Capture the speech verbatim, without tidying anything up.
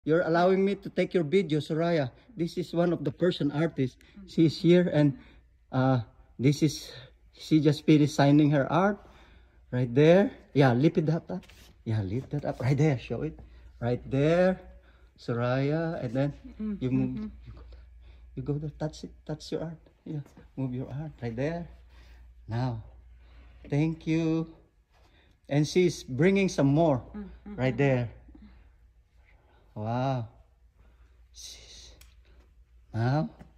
You're allowing me to take your video, Soraya. This is one of the Persian artists. She's here, and uh, this is, she just finished signing her art. Right there. Yeah, lift it up, up. Yeah, lift that up. Right there. Show it. Right there. Soraya. And then you move. You go, you go there. Touch it. Touch your art. Yeah. Move your art. Right there. Now. Thank you. And she's bringing some more. Right there. Wow. Now.